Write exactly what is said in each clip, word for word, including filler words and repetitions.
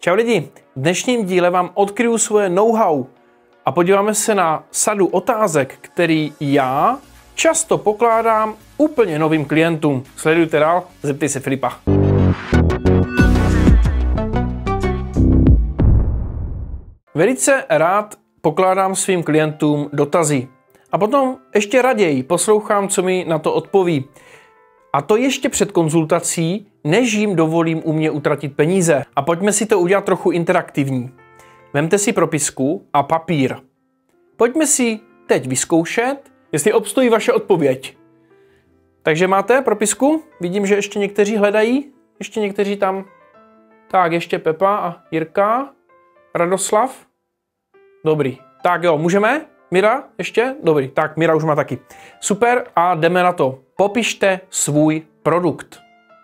Čau lidi, v dnešním díle vám odkryju svoje know-how a podíváme se na sadu otázek, který já často pokládám úplně novým klientům. Sledujte dál, zeptej se Filipa. Velice rád pokládám svým klientům dotazy a potom ještě raději poslouchám, co mi na to odpoví. A to ještě před konzultací, než jim dovolím u mě utratit peníze. A pojďme si to udělat trochu interaktivní. Vemte si propisku a papír. Pojďme si teď vyzkoušet, jestli obstojí vaše odpověď. Takže máte propisku? Vidím, že ještě někteří hledají. Ještě někteří tam. Tak, ještě Pepa a Jirka. Radoslav. Dobrý. Tak jo, můžeme? Mira, ještě? Dobrý. Tak, Mira už má taky. Super a jdeme na to. Popište svůj produkt.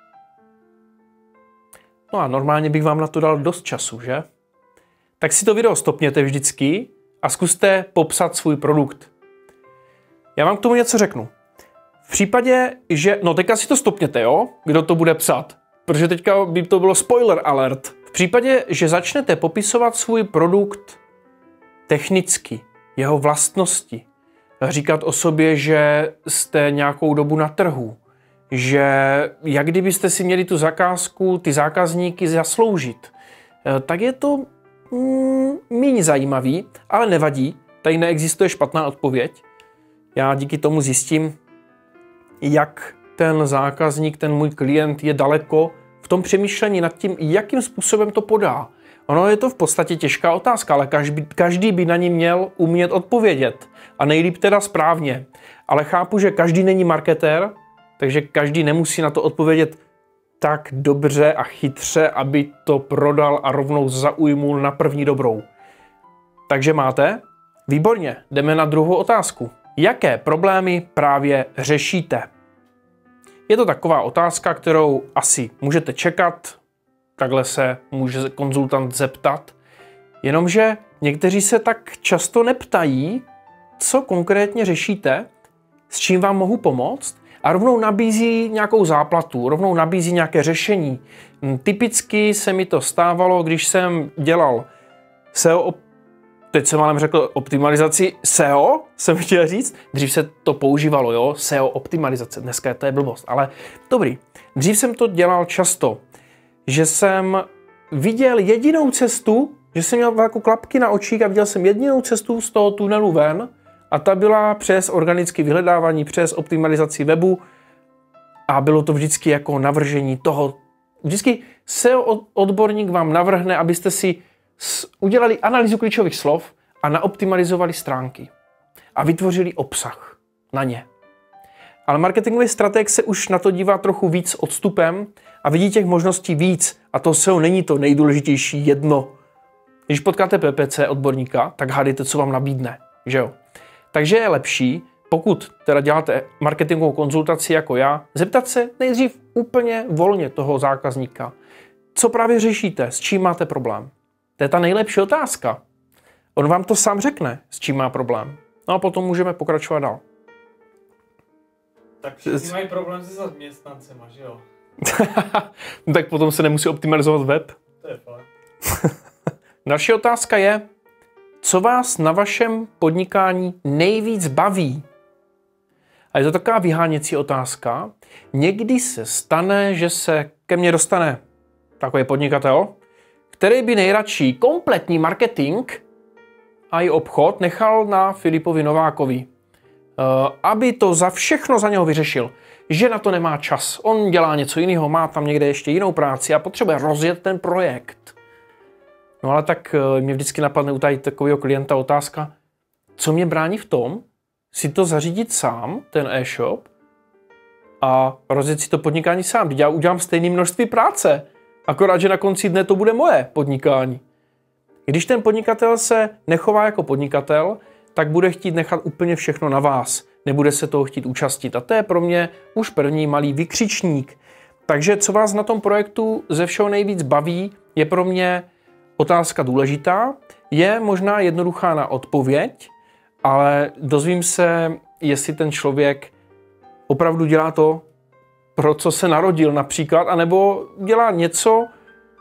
No a normálně bych vám na to dal dost času, že? Tak si to video stopněte vždycky a zkuste popsat svůj produkt. Já vám k tomu něco řeknu. V případě, že... No teďka si to stopněte, jo? Kdo to bude psat. Protože teďka by to bylo spoiler alert. V případě, že začnete popisovat svůj produkt technicky, jeho vlastnosti, říkat o sobě, že jste nějakou dobu na trhu, že jak kdybyste si měli tu zakázku, ty zákazníky zasloužit, tak je to mm, méně zajímavý, ale nevadí, tady neexistuje špatná odpověď. Já díky tomu zjistím, jak ten zákazník, ten můj klient je daleko v tom přemýšlení nad tím, jakým způsobem to podá. Ono je to v podstatě těžká otázka, ale každý, každý by na ní měl umět odpovědět. A nejlíp teda správně. Ale chápu, že každý není marketér, takže každý nemusí na to odpovědět tak dobře a chytře, aby to prodal a rovnou zaujmul na první dobrou. Takže máte? Výborně, jdeme na druhou otázku. Jaké problémy právě řešíte? Je to taková otázka, kterou asi můžete čekat, takhle se může konzultant zeptat, jenomže někteří se tak často neptají, co konkrétně řešíte, s čím vám mohu pomoct a rovnou nabízí nějakou záplatu, rovnou nabízí nějaké řešení. Typicky se mi to stávalo, když jsem dělal S E O, teď jsem vám řekl optimalizaci S E O, jsem chtěl říct, dřív se to používalo, jo, S E O optimalizace, dneska to je blbost, ale dobrý. Dřív jsem to dělal často, že jsem viděl jedinou cestu, že jsem měl jako klapky na očích a viděl jsem jedinou cestu z toho tunelu ven a ta byla přes organické vyhledávání, přes optimalizaci webu a bylo to vždycky jako navržení toho. Vždycky S E O odborník vám navrhne, abyste si udělali analýzu klíčových slov a naoptimalizovali stránky a vytvořili obsah na ně. Ale marketingový strateg se už na to dívá trochu víc odstupem a vidí těch možností víc. A to S E O není to nejdůležitější jedno. Když potkáte P P C odborníka, tak hádejte, co vám nabídne. Že jo? Takže je lepší, pokud teda děláte marketingovou konzultaci jako já, zeptat se nejdřív úplně volně toho zákazníka. Co právě řešíte? S čím máte problém? To je ta nejlepší otázka. On vám to sám řekne, s čím má problém. No a potom můžeme pokračovat dál. Tak všichni mají problém se zaměstnancema, že jo? Tak potom se nemusí optimalizovat web. To je fakt. Další otázka je, co vás na vašem podnikání nejvíc baví? A je to taková vyháněcí otázka. Někdy se stane, že se ke mně dostane takový podnikatel, který by nejradši kompletní marketing a i obchod nechal na Filipovi Novákovi. Aby to za všechno za něho vyřešil. Že na to nemá čas. On dělá něco jiného, má tam někde ještě jinou práci a potřebuje rozjet ten projekt. No ale tak mě vždycky napadne u tady takového klienta otázka, co mě brání v tom, si to zařídit sám, ten e-shop, a rozjet si to podnikání sám. Já udělám stejné množství práce, akorát, že na konci dne to bude moje podnikání. Když ten podnikatel se nechová jako podnikatel, tak bude chtít nechat úplně všechno na vás. Nebude se toho chtít účastnit. A to je pro mě už první malý vykřičník. Takže co vás na tom projektu ze všeho nejvíc baví, je pro mě otázka důležitá. Je možná jednoduchá na odpověď, ale dozvím se, jestli ten člověk opravdu dělá to, pro co se narodil například, anebo dělá něco,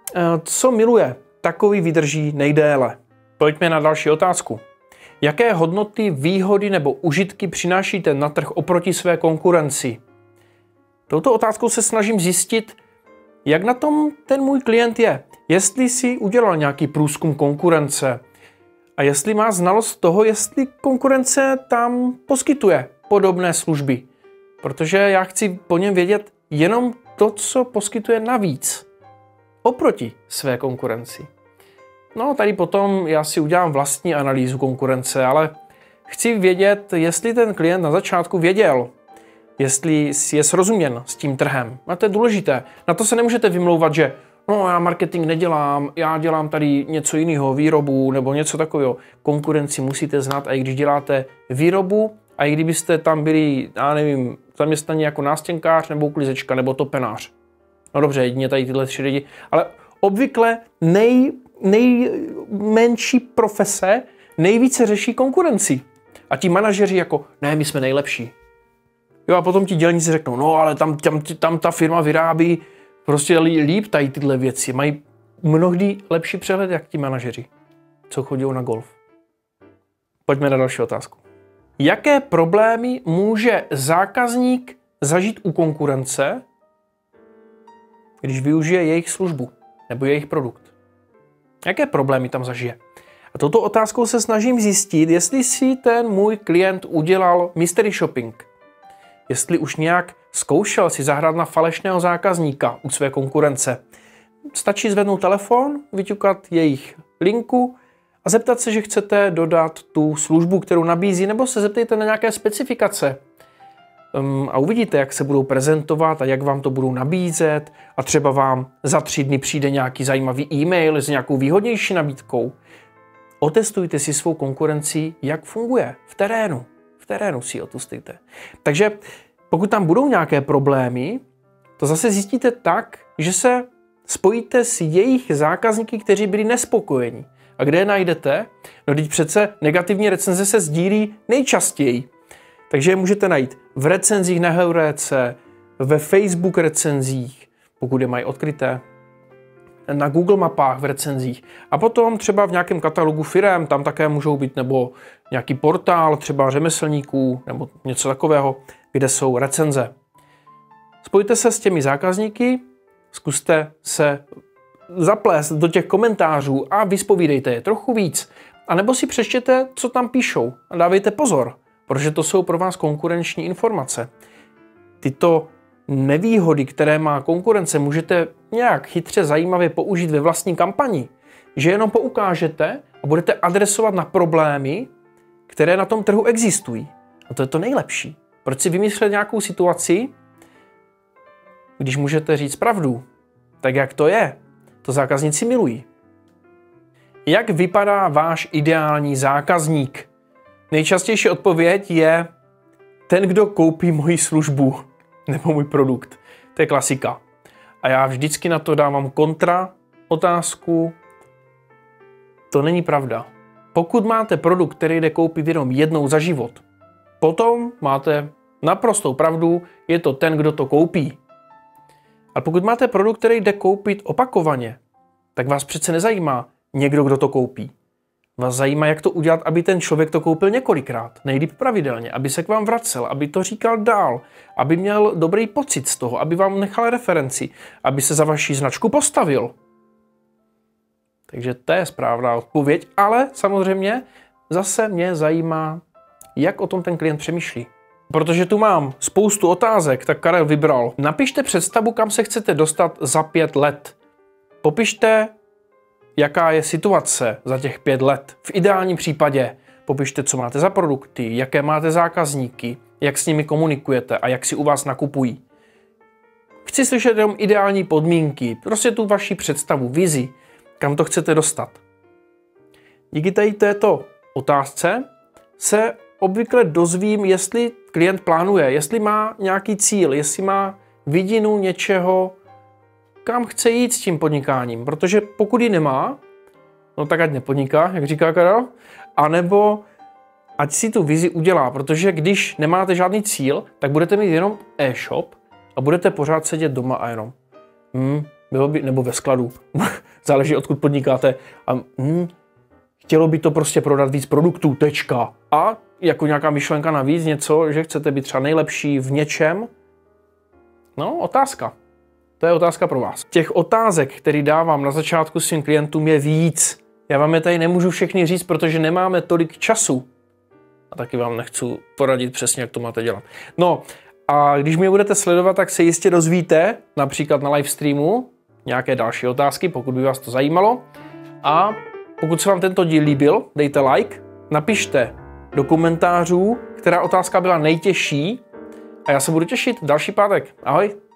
Co miluje, takový vydrží nejdéle. Pojďme na další otázku. Jaké hodnoty, výhody nebo užitky přinášíte na trh oproti své konkurenci? Touto otázkou se snažím zjistit, jak na tom ten můj klient je. Jestli si udělal nějaký průzkum konkurence a jestli má znalost toho, jestli konkurence tam poskytuje podobné služby. Protože já chci po něm vědět jenom to, co poskytuje navíc oproti své konkurenci. No, tady potom já si udělám vlastní analýzu konkurence, ale chci vědět, jestli ten klient na začátku věděl, jestli je srozuměn s tím trhem. A to je důležité. Na to se nemůžete vymlouvat, že no, já marketing nedělám, já dělám tady něco jiného, výrobu nebo něco takového. Konkurenci musíte znát, a i když děláte výrobu, a i kdybyste tam byli, já nevím, zaměstnaní jako nástěnkář nebo uklizečka nebo topenář. No dobře, jedině tady tyhle tři lidi, ale obvykle nej, nejmenší profese nejvíce řeší konkurenci. A ti manažeři jako, ne, my jsme nejlepší. Jo, a potom ti dělníci řeknou, no ale tam, tam, tam ta firma vyrábí prostě líp tady tyhle věci. Mají mnohdy lepší přehled, jak ti manažeři, co chodí na golf. Pojďme na další otázku. Jaké problémy může zákazník zažít u konkurence, když využije jejich službu nebo jejich produkt? Jaké problémy tam zažije? A touto otázkou se snažím zjistit, jestli si ten můj klient udělal mystery shopping. Jestli už nějak zkoušel si zahrát na falešného zákazníka u své konkurence. Stačí zvednout telefon, vyťukat jejich linku a zeptat se, že chcete dodat tu službu, kterou nabízí, nebo se zeptejte na nějaké specifikace. Um, a uvidíte, jak se budou prezentovat a jak vám to budou nabízet a třeba vám za tři dny přijde nějaký zajímavý e-mail s nějakou výhodnější nabídkou. Otestujte si svou konkurenci, jak funguje v terénu. V terénu si ji otestujte. Takže pokud tam budou nějaké problémy, to zase zjistíte tak, že se spojíte s jejich zákazníky, kteří byli nespokojení. A kde je najdete? No teď přece negativní recenze se sdílí nejčastěji. Takže je můžete najít v recenzích na Heuréce, ve Facebook recenzích, pokud je mají odkryté, na Google mapách v recenzích. A potom třeba v nějakém katalogu firem, tam také můžou být, nebo nějaký portál třeba řemeslníků, nebo něco takového, kde jsou recenze. Spojte se s těmi zákazníky, zkuste se zaplést do těch komentářů a vyspovídejte je trochu víc. A nebo si přečtěte, co tam píšou a dávejte pozor, protože to jsou pro vás konkurenční informace. Tyto nevýhody, které má konkurence, můžete nějak chytře zajímavě použít ve vlastní kampani, že jenom poukážete a budete adresovat na problémy, které na tom trhu existují. A to je to nejlepší. Proč si vymyslet nějakou situaci, když můžete říct pravdu, tak jak to je? To zákazníci milují. Jak vypadá váš ideální zákazník? Nejčastější odpověď je ten, kdo koupí moji službu nebo můj produkt. To je klasika. A já vždycky na to dávám kontra otázku. To není pravda. Pokud máte produkt, který jde koupit jenom jednou za život, potom máte naprostou pravdu, je to ten, kdo to koupí. A pokud máte produkt, který jde koupit opakovaně, tak vás přece nezajímá někdo, kdo to koupí. Vás zajímá, jak to udělat, aby ten člověk to koupil několikrát, nejlíp pravidelně, aby se k vám vracel, aby to říkal dál, aby měl dobrý pocit z toho, aby vám nechal referenci, aby se za vaši značku postavil. Takže to je správná odpověď, ale samozřejmě zase mě zajímá, jak o tom ten klient přemýšlí. Protože tu mám spoustu otázek, tak Karel vybral. Napište představu, kam se chcete dostat za pět let. Popište, jaká je situace za těch pět let. V ideálním případě popište, co máte za produkty, jaké máte zákazníky, jak s nimi komunikujete a jak si u vás nakupují. Chci slyšet jenom ideální podmínky, prostě tu vaši představu, vizi, kam to chcete dostat. Díky tady této otázce se obvykle dozvím, jestli klient plánuje, jestli má nějaký cíl, jestli má vidinu něčeho, kam chce jít s tím podnikáním. Protože pokud ji nemá, no tak ať nepodniká, jak říká Karel, anebo ať si tu vizi udělá, protože když nemáte žádný cíl, tak budete mít jenom e-shop a budete pořád sedět doma a jenom hm, Bylo by, nebo ve skladu. Záleží, odkud podnikáte. A, hm, chtělo by to prostě prodat víc produktů, tečka. A jako nějaká myšlenka navíc, něco, že chcete být třeba nejlepší v něčem. No, otázka. To je otázka pro vás. Těch otázek, který dávám na začátku svým klientům, je víc. Já vám je tady nemůžu všechny říct, protože nemáme tolik času. A taky vám nechci poradit přesně, jak to máte dělat. No, a když mě budete sledovat, tak se jistě dozvíte, například na live streamu, nějaké další otázky, pokud by vás to zajímalo. A pokud se vám tento díl líbil, dejte like, napište do komentářů, která otázka byla nejtěžší a já se budu těšit další pátek. Ahoj!